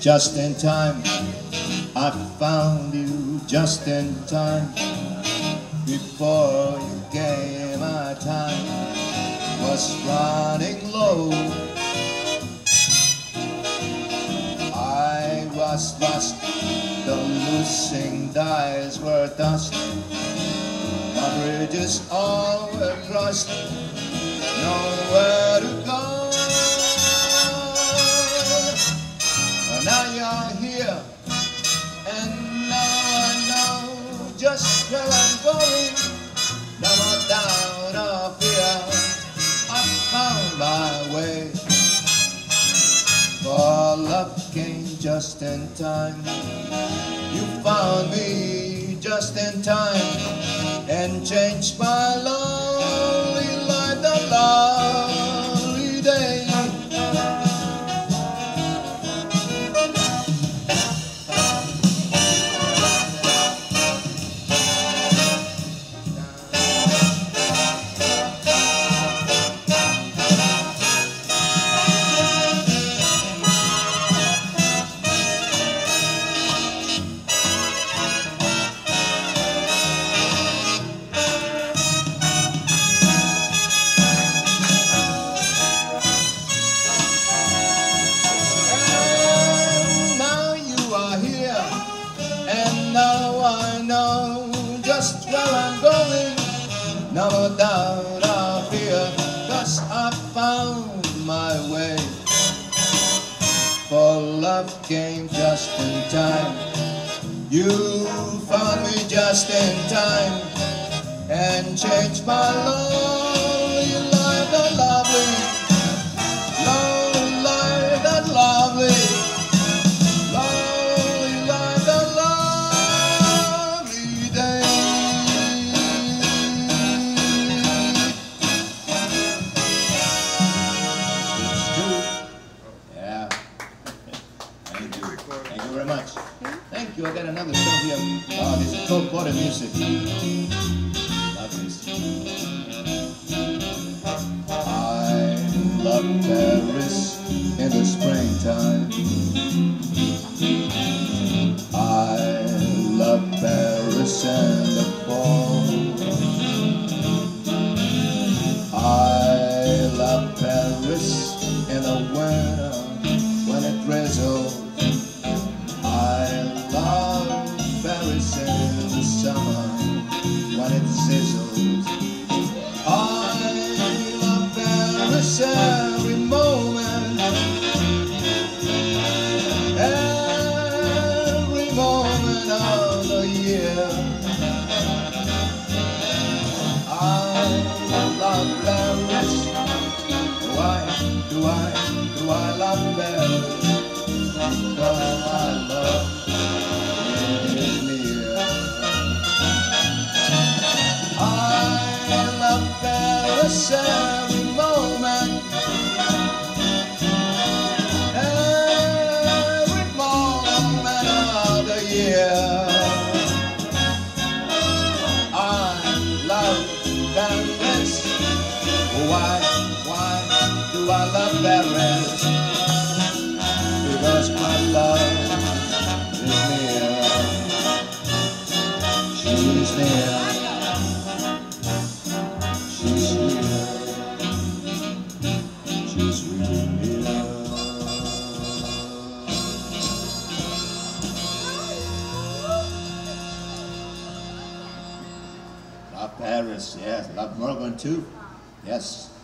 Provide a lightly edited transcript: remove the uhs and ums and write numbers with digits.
just in time. I found you just in time. Before you came, my time was running low. I was lost, the losing dice were dust. My bridges all were crossed, nowhere to go. Now you're here, and now I know just where I'm going. No more doubt or fear, I found my way. For love came just in time. You found me just in time, and changed my lonely life, the lovely day. Now I know just where I'm going. No more doubt or fear, 'cause I found my way. For love came just in time. You found me just in time, and changed my lonely life, the lovely, lonely life, that lovely. Thank you very much. Thank you. I got another song here. Oh, this is Cole Porter music. Love this. I love Paris in the springtime. I love Paris in the fall. I love Paris in the winter when it drizzles. I love Paris in the summer when it sizzles. I love Paris every moment, every moment of the year. I love Paris. Why do I love Paris? Because I love it near. I love Paris every moment, every moment of the year. I love Paris. Why do I love Paris? Because my love is near. She's near. She's near. She's really near. Love Paris, yes. Love Melbourne too, yes.